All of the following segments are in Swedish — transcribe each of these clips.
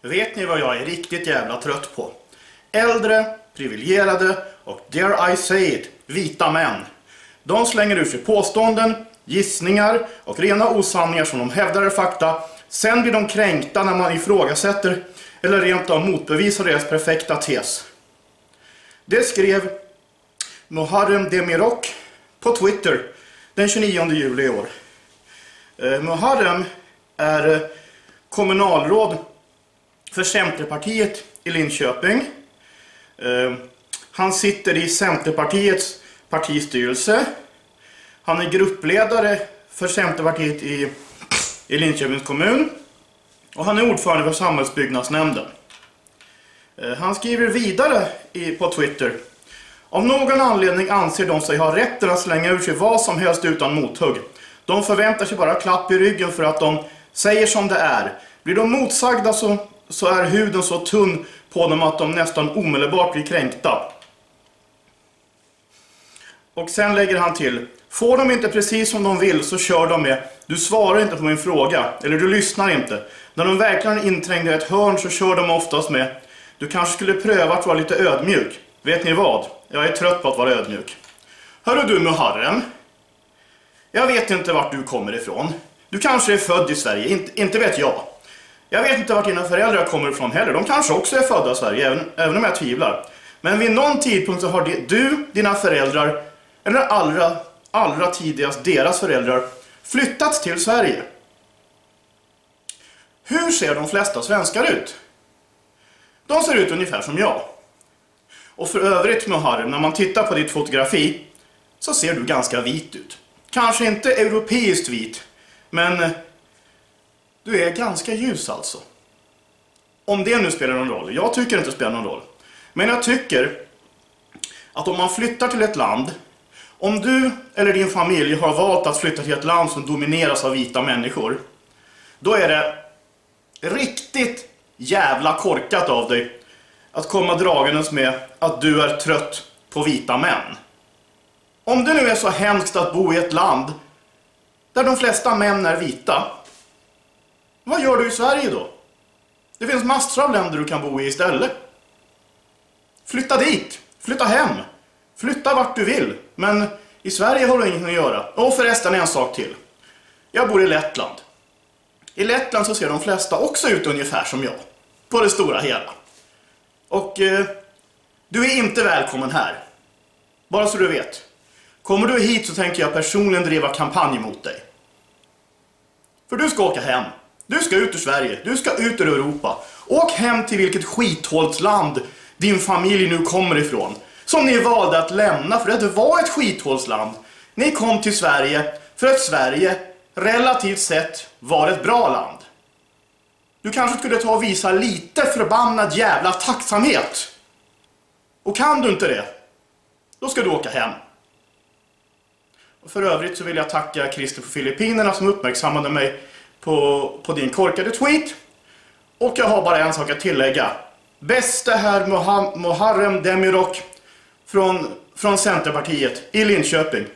Vet ni vad jag är riktigt jävla trött på? Äldre, privilegierade och, dare I say it, vita män. De slänger ur sig påståenden, gissningar och rena osanningar som de hävdar är fakta. Sen blir de kränkta när man ifrågasätter eller rent av motbevisar deras perfekta tes. Det skrev Muharrem Demirok på Twitter den 29 juli i år. Muharrem är kommunalråd för Centerpartiet i Linköping. Han sitter i Centerpartiets partistyrelse. Han är gruppledare för Centerpartiet i Linköpings kommun. Och han är ordförande för samhällsbyggnadsnämnden. Han skriver vidare på Twitter: av någon anledning anser de sig ha rätten att slänga ur sig vad som helst utan mothugg. De förväntar sig bara klapp i ryggen för att de säger som det är. Blir de motsagda så är huden så tunn på dem att de nästan omedelbart blir kränkta. Och sen lägger han till: får de inte precis som de vill så kör de med du svarar inte på min fråga eller du lyssnar inte. När de verkligen är inträngda i ett hörn så kör de oftast med du kanske skulle pröva att vara lite ödmjuk. Vet ni vad? Jag är trött på att vara ödmjuk. Hörru du Muharrem, jag vet inte vart du kommer ifrån. Du kanske är född i Sverige, inte vet jag. Jag vet inte vart dina föräldrar kommer ifrån heller. De kanske också är födda i Sverige, även om jag tvivlar. Men vid någon tidpunkt så har du, dina föräldrar, eller allra tidigast deras föräldrar, flyttats till Sverige. Hur ser de flesta svenskar ut? De ser ut ungefär som jag. Och för övrigt Muharrem, när man tittar på ditt fotografi så ser du ganska vit ut. Kanske inte europeiskt vit, men du är ganska ljus alltså. Om det nu spelar någon roll. Jag tycker inte det spelar någon roll. Men jag tycker att om man flyttar till ett land, om du eller din familj har valt att flytta till ett land som domineras av vita människor, då är det riktigt jävla korkat av dig att komma dragandes med att du är trött på vita män. Om det nu är så hemskt att bo i ett land där de flesta män är vita, vad gör du i Sverige då? Det finns massor av länder du kan bo i istället. Flytta dit, flytta hem, flytta vart du vill. Men i Sverige har du ingenting att göra. Och förresten en sak till. Jag bor i Lettland. I Lettland så ser de flesta också ut ungefär som jag. På det stora hela. Och du är inte välkommen här. Bara så du vet. Kommer du hit så tänker jag personligen driva kampanj mot dig. För du ska åka hem. Du ska ut ur Sverige. Du ska ut ur Europa. Åk hem till vilket skithålsland din familj nu kommer ifrån. Som ni valde att lämna för att det var ett skithålsland. Ni kom till Sverige för att Sverige relativt sett var ett bra land. Du kanske skulle ta och visa lite förbannad jävla tacksamhet. Och kan du inte det, då ska du åka hem. Och för övrigt så vill jag tacka Christer på Filippinerna som uppmärksammade mig på din korkade tweet. Och jag har bara en sak att tillägga. Bästa herr Muharrem Demirok från Centerpartiet i Linköping.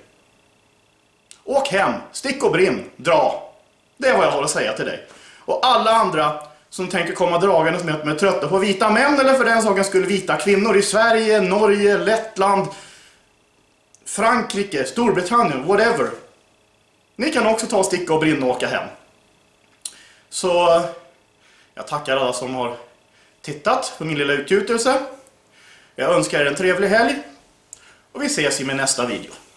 Åk hem, stick och brinn, dra. Det är vad jag har att säga till dig. Och alla andra som tänker komma dragandes med att de är trötta på vita män eller för den saken skulle vita kvinnor i Sverige, Norge, Lettland, Frankrike, Storbritannien, whatever. Ni kan också ta sticka och brinna och åka hem. Så jag tackar alla som har tittat på min lilla utgjutelse. Jag önskar er en trevlig helg och vi ses i min nästa video.